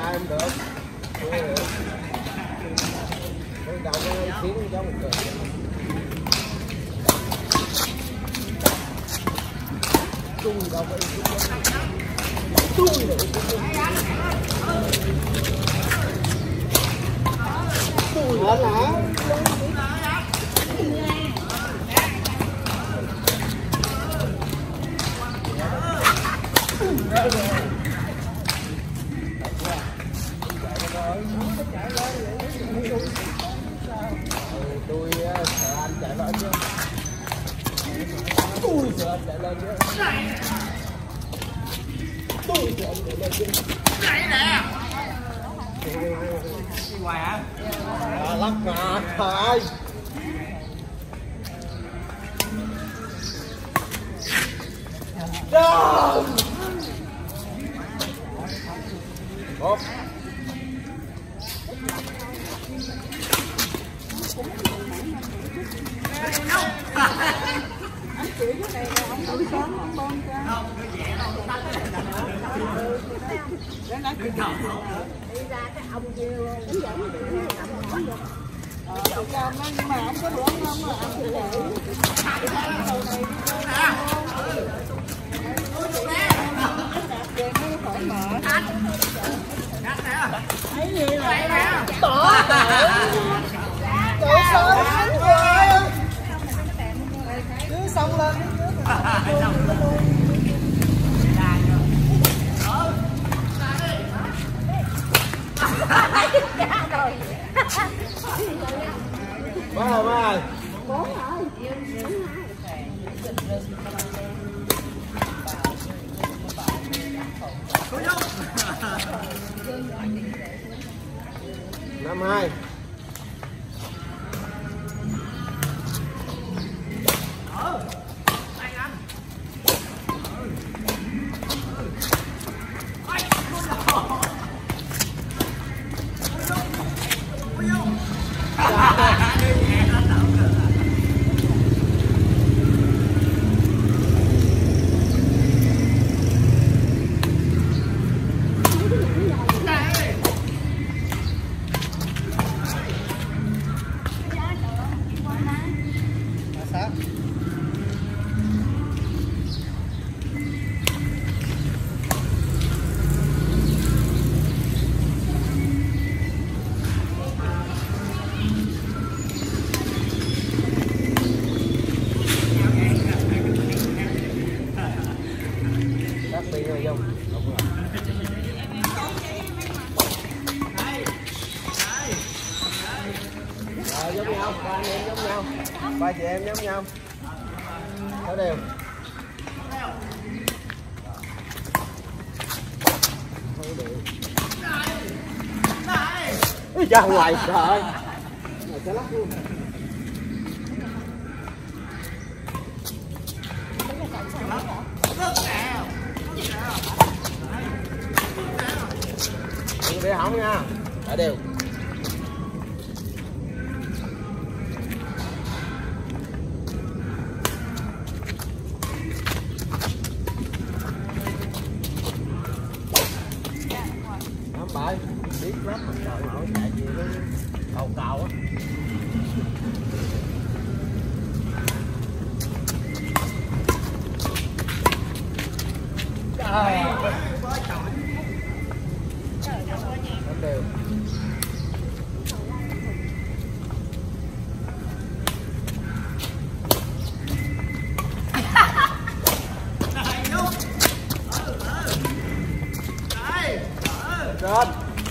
ra em được. Tôi đầu nó khiến giống một người. Tôi đâu có tôi được. Tôi hả? Tôi sợ anh chạy lên chứ. Tôi sợ anh chạy lên chứ. Tôi sợ anh chạy lên chứ. Này nè. Đi ngoài hả? Lắc ngạt thôi. Rồi. Một. Anh chị cái này là ông tôi sớm ông con cho. Không, nó dễ đâu. Đi ra cái ông kia hướng dẫn để cầm nó. Nhưng mà ông có được không mà ông chỉ để hai cái đầu này đi khỏi mở. Thấy gì vậy nè? Bỏ trời sớm rồi. Cứ xong lên Ba ơi. 4 rồi. Năm 2. Giống nhau, ba anh em giống nhau, ba chị em giống nhau, có đều. Ra ngoài trời, này sẽ lắc luôn. Đừng để hỏng nha, đã đều. Bởi biết lắm mà trời hỏi chạy gì nó cầu cầu á. Đều. Rồi.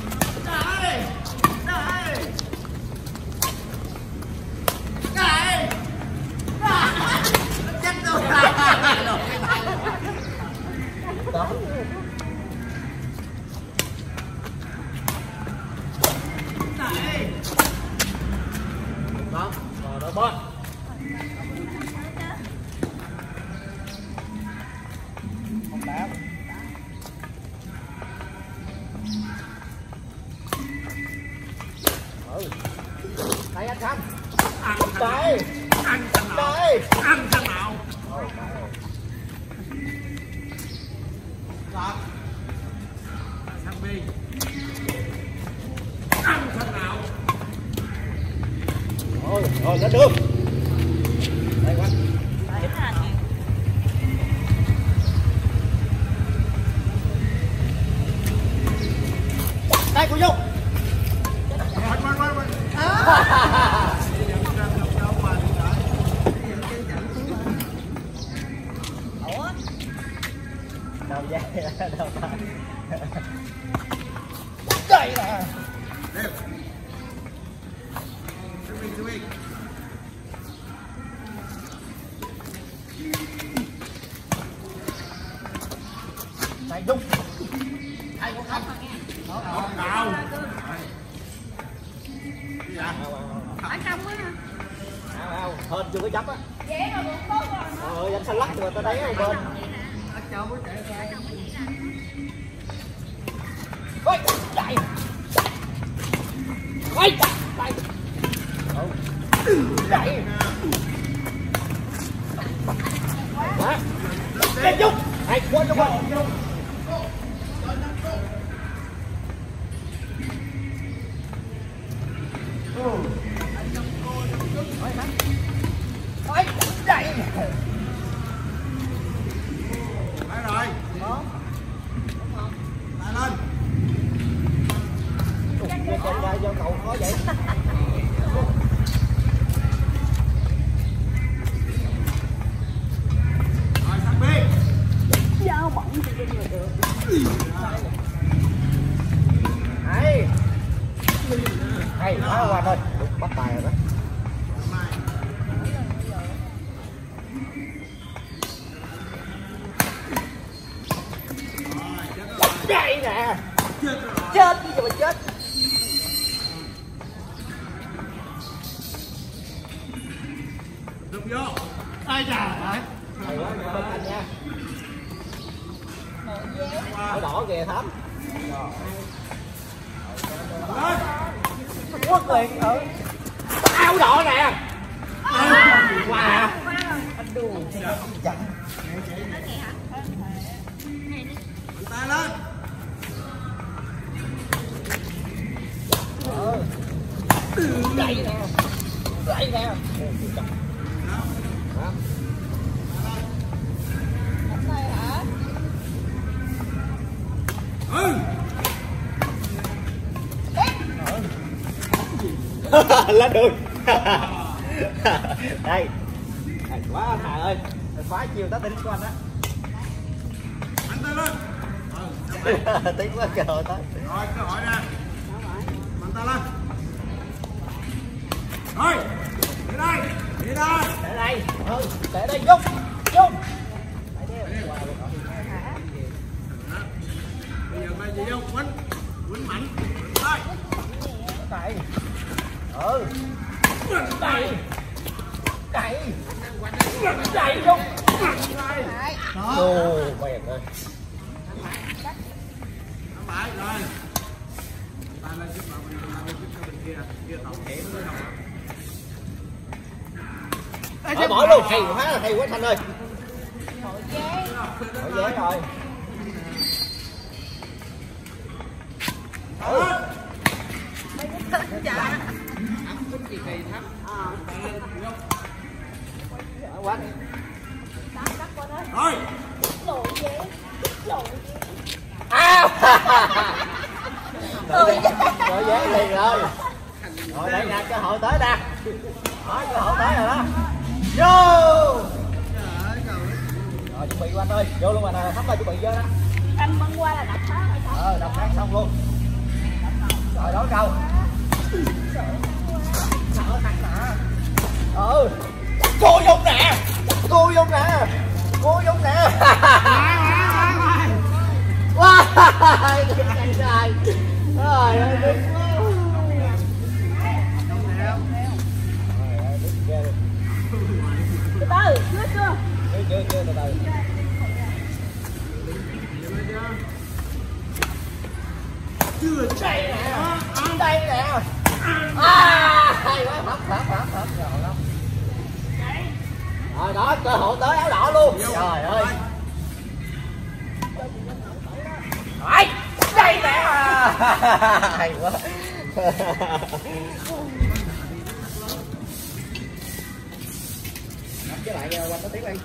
Đó, rồi đó bớt. Không đá. Đây anh Khanh. Đây. Ăn thằng nào? Đây. Ăn thằng nào? Thằng Bi. Rồi lên đường. Đây quanh. Đây cô Dung. Đâu dây đâu phải. Đây nè. Này Dung. Ai cũng không. Nào. Ở trong á. Hên chưa có chấp á. Dễ mà cũng tốt rồi. Anh xanh lắc rồi tao thấy ở bên. Ôi, chạy. Ôi, chạy. Chạy. Quá. Lên Dung. Này, qua cho qua. Ôi, chạy. Phải rồi. Đó. Lại lên. Chạy ra vô cầu khó vậy. Rồi sang bên. Dao bỏng thì bây giờ được. Hay. Hay quá qua thôi. Bắt tài rồi đó. Đây nè. Chết chứ giờ mà chết. Đục vô. Ai trời ơi. Hay quá bên anh nha. Áo đỏ kìa Thắm. Quất liền. Áo đỏ nè. Wow. Anh đùa chậm. Tay lên. Đây nè. Đây nè. Lên đường. Đây. Hay quá Hà ơi. Phá chiều tá tính của anh á. Anh tay lên. Tiếng quá cơ hội tới. Rồi cơ hội nè. Mạnh tay lên. Rồi. Đi đây. Đi đây. Để đây. Để đây Dung. Dung. Bây giờ bây giờ vô quýnh. Quýnh mạnh. Đây. Đây. Đây. Đây. Đây Dung. Ồ, mệt ơi. Phải rồi. Ta lên giúp bạn mình làm giúp cho bên kia. Kia tổng thể nó không. Thôi bỏ luôn, hay quá Thanh ơi. Hội chế. Hội chế rồi. Mấy cái thức chả. Quanh. Rồi. Lội dễ. Lội. Rồi dễ liền rồi. Rồi đây nè, cơ hội tới nè. Đó, cơ hội tới rồi đó. Vô. Rồi chuẩn bị Quanh ơi, vô luôn mà nè, Thắm ơi chuẩn bị vô đó. Anh băng qua là đập phá rồi sao? Đập phát xong luôn. Rồi đó câu. Sợ thằng nè. Cô Dung nè. Cô Dung nè. Cô Dung nè. Wow. Rồi. Rồi ơi đúng quá. Từ từ, chưa. Chưa từ từ. Chưa Đây nè. Đây nè. Hay quá, thấm rồi lắm. Rồi đó, cơ hội tới áo đỏ luôn. Trời ơi. Rồi, đây nè. Hay quá. với lại quanh nó tiếp đi.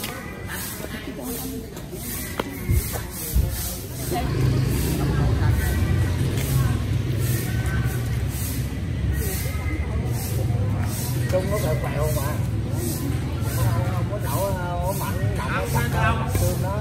Trung nó thật quẹo mà. Không có nhậu mạnh nặng xương nó.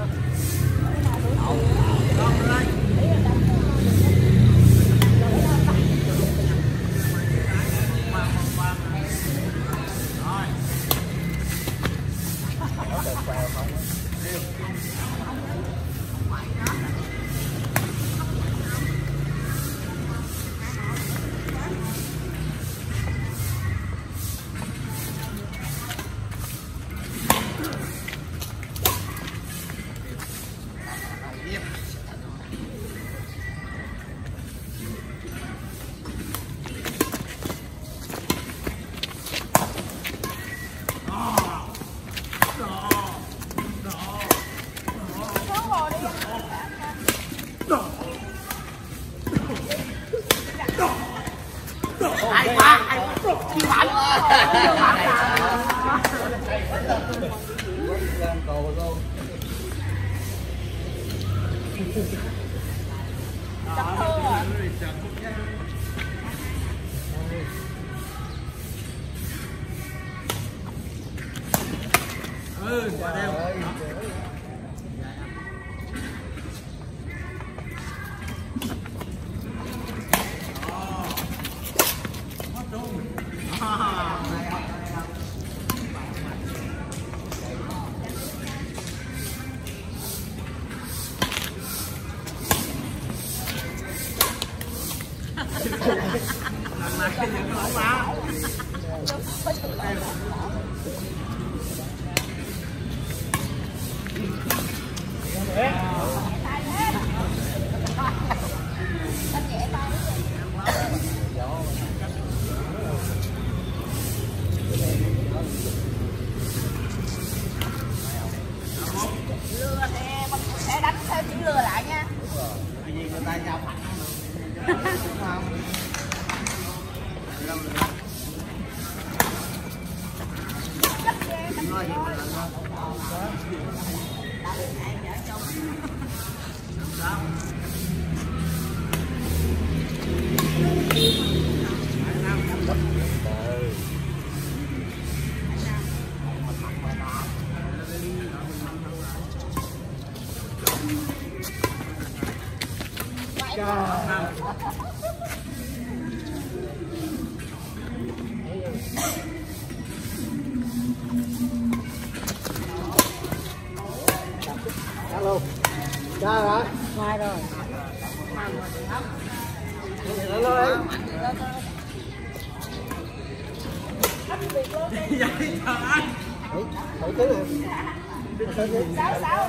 Ai quá lên cồ luôn. Quả đeo. sẽ đánh theo chữ lừa lại nha. Vì người ta giao phẳng không? Alo. Ra rồi. Ngoài rồi. Lên lên. Vậy trời ơi. Mấy thứ này. 66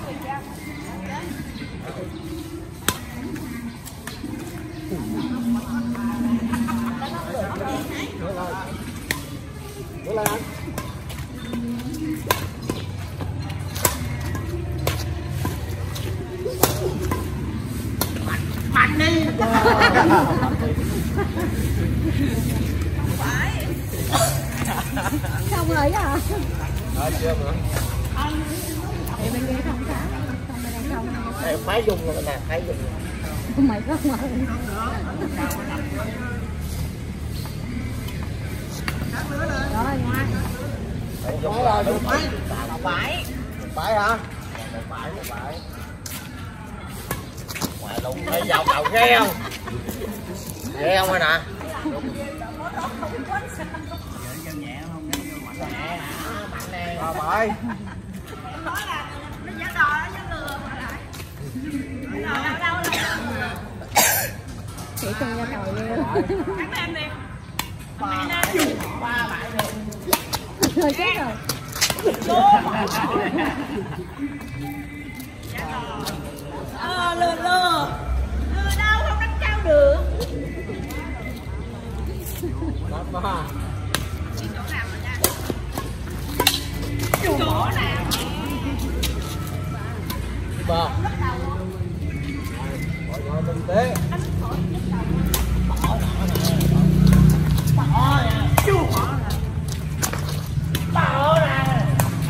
Bữa lên anh. mạnh đi. Phải. Xong rồi hả? Chưa nữa. Thì bên kia không cả. Không bên đây không. Em phải dùng rồi nè, phải dùng. Mày có mà. Rồi ngoan. Đúng rồi, đúng phải. Phải. Phải hả? Phải. Ngoài lùng phải vào cầu ghê không? Ghê không rồi nè. Rồi bye. Nói là nó giả đò nó giả lừa mà lại. Đò đâu là chị không ra đòi luôn. Cắn em đi. Mẹ nè. Ba lại đi. Rồi chết rồi. Lừa đâu không đánh trao được. Ba. Chỗ nào rồi nha. Chỗ nào. Ba. Rồi tinh tế. Bỏ nè. Bỏ nè.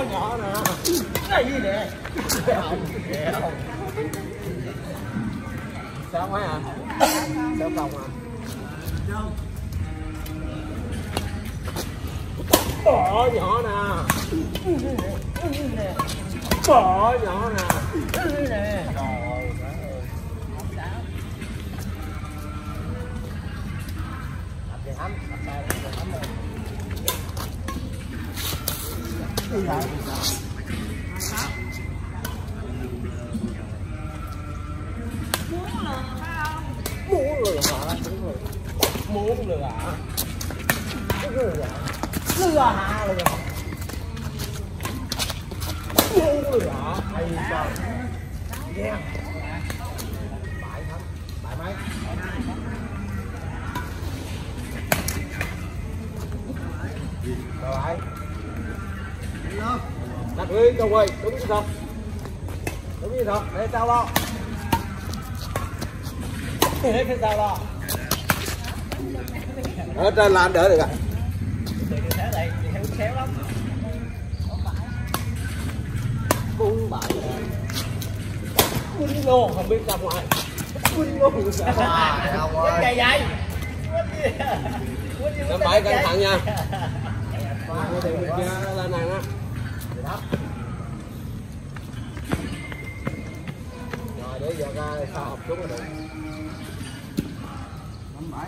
nhỏ nè. Cái gì nè? Sao mấy à? Sao không à? Bỏ nhỏ nè. Bỏ nhỏ nè. Nè. Muốn lừa hả? Muốn lừa hả? Lừa hả? Lừa hả? Muốn lừa hả? Hay sao? Nghe. Bại lắm. Bại mấy? Rồi bại. Đặt đi cho quay, đúng như thật. Đúng như thật, để sao lo. Để cái sao lo. Ở trên là anh đỡ được à? Thế này thì khéo lắm. Cung bại. Quýnh luôn, không biết ra ngoài. Quýnh luôn ra ngoài. Cái gì vậy? Năm bảy cẩn thận nha. Lên này đó. Rồi để giờ ra sao học xuống rồi được. Năm bảy.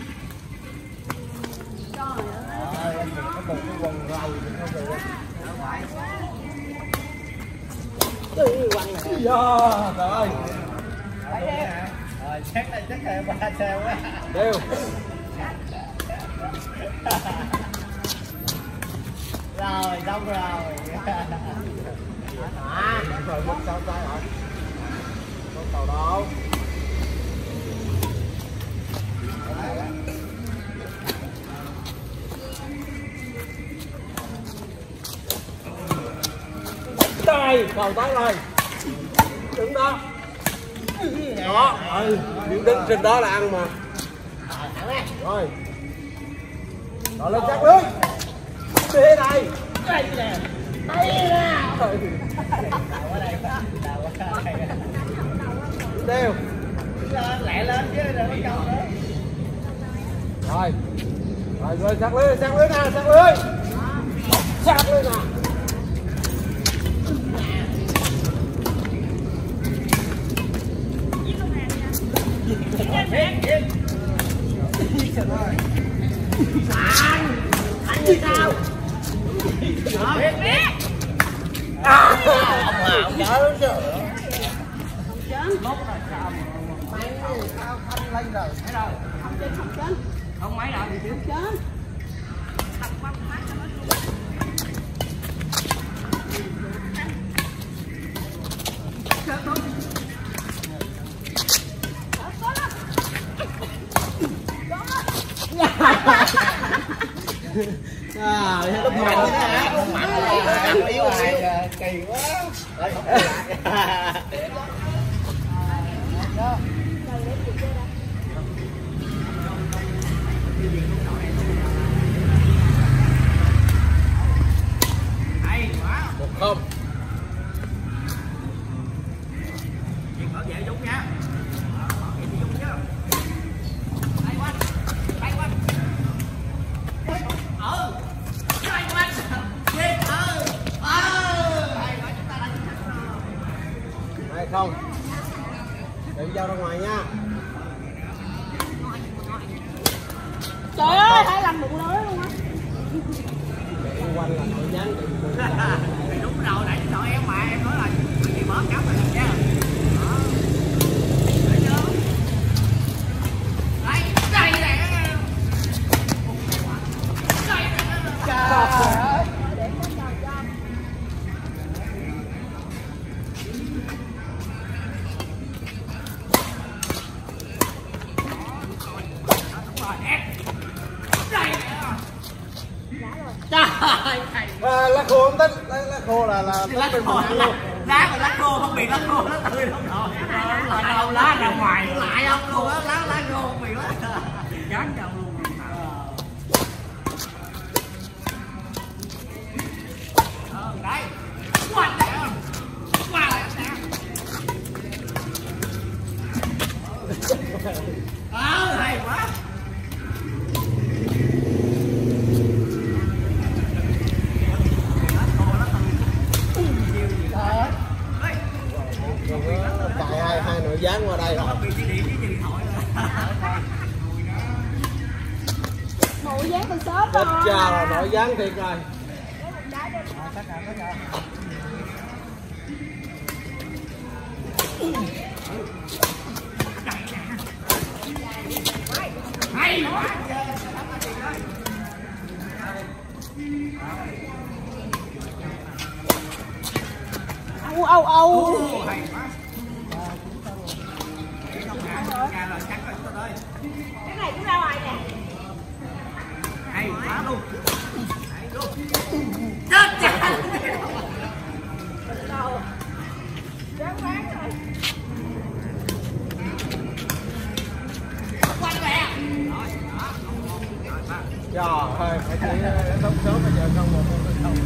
Rồi anh có một cái quần rau thì không được. Đi quăng này. Rồi. Rồi chắc là chắc là ba xe quá. Đều. Rồi xong rồi. Rồi mất sao tay rồi. Con tàu đâu? Tay, cầu tới rồi. Đứng đó. Đó, đứng trên đó là ăn mà. Rồi. Rồi lên chắc lưới. Đi này. Đây nè. Đây nè. Đều. Lẹ lên chứ đừng có câu nữa. Rồi. Rồi sát lưới nè, sát lưới. Sát lưới nè. Anh như sao? Biết. Ông chở đúng chưa? Mốt rồi sao? Máy sao không lên rồi? Thấy rồi. Không chết. Không máy rồi thì chưa chết. Lúc mạnh thế hả? Lúc mạnh là yếu rồi. Kỳ quá. Hay quá. 1-0. Chuyện bảo vệ Dũng nha. Bảo vệ Dũng chứ. Hay quá. Hay quá. Hay không? Đừng giao ra ngoài nha. Trời ơi, hay làm bụng lưới luôn á. Quanh là nội gián. Đúng rồi, nãy sợ em mà em nói là chị bớt cắm rồi nha. Đây nè. Trời ơi. Lá khô không tính, lá khô là lá bên ngoài luôn. Lá mà lá khô không bị lá khô nó tươi lắm rồi. Đâu lá ra ngoài lại không khô á, lá khô không bị quá. Chán chồng luôn. Đấy. dán từ sớm chết rồi. cha là nội gián thiệt rồi. hay quá. Âu Hay quá. cái này cũng ra ngoài nè. Hay quá luôn. Hay luôn. Chết cha. Đầu ráng bán rồi. Quanh mẹ. Trời ơi, phải chỉ sống sớm bây giờ không một không.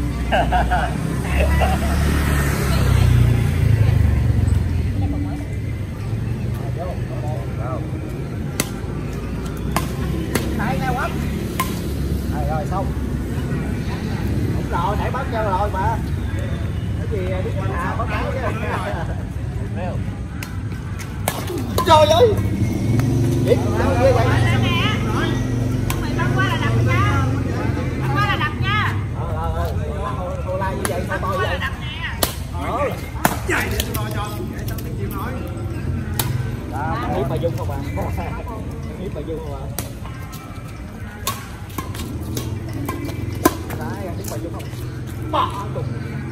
Thấy nghe quá. Rồi xong. Đúng rồi, nãy bắt cho rồi mà. Cái gì Đức Quang Hà bắt báo chứ. Trời ơi. Gì? Sao ghê vậy? Nè. Mày băng qua là đập nha. Băng qua là đập nha. Cô la như vậy sao Băng to qua là vậy? đập nè. Chạy để tôi lo cho. Để tao biết chịu nói. Biết bà Dung không bà? Biết bà Dung không bà? Đấy, biết bà Dung không? Bà đụng.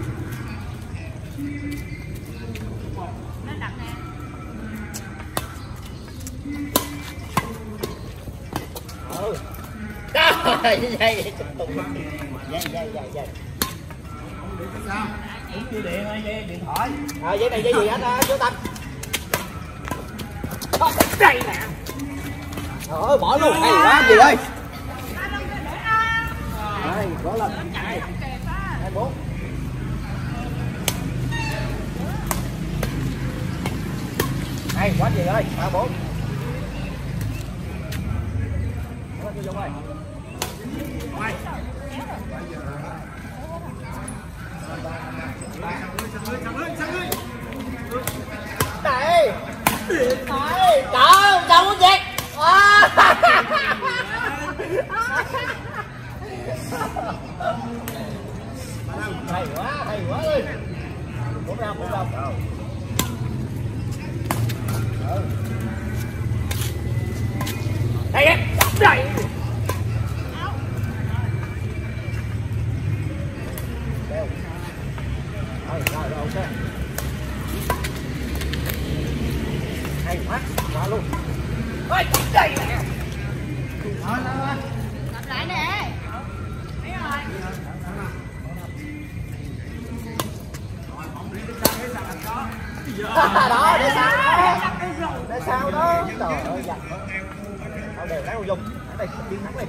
Nó đập nè. Dây Sao? Cũng dây điện hay dây điện thoại? dây này dây gì hết á, vô tay. Đây nè. Trời ơi, bỏ luôn, hay quá gì ơi. Đây, có lên. 2, 4. Hay quá gì ơi, 3, 4. Nó vô ơi. Đây. Đây, trời, chào muốn chết. Hay quá ơi. Bốn ra. Đây em, đây. Rồi, ok. Hay quá luôn. Ôi, đây nè. Đập lại nè. Thấy rồi. Đó, để sao đó. Để sao đó. Trời ơi, giật đó. Đâu đều cái Dung. Ở đây chiến thắng đi.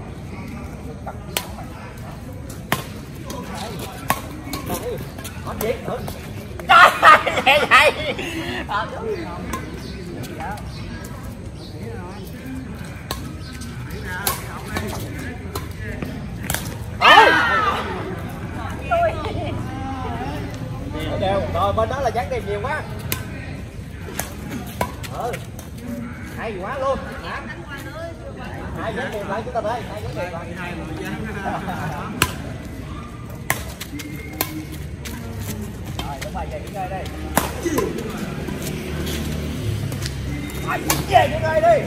Đây. Có chuyện nữa. Trời ơi, vậy vậy. Đều rồi, bên đó là dán đèn nhiều quá. Hay quá luôn. Hai dán đèn lại chúng ta đây, hai dán đèn lại. Rồi, đúng rồi, về nghỉ ngơi đây. Về nghỉ ngơi đi.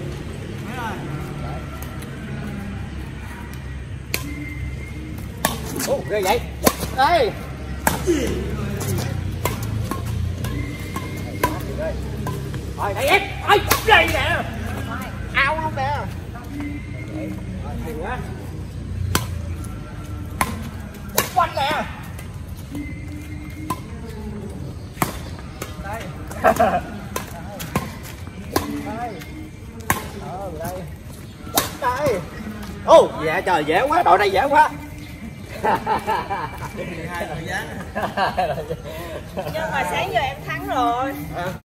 Ồ, ghê vậy. Đây. Rồi, đây em. Ôi, đây nè. Ao luôn nè. Hay quá. Quanh nè. Đây. Đây. Đây. Ô, dạ trời, dễ quá, đội này dễ quá. Hai người dán. Nhưng mà sáng giờ em thắng rồi.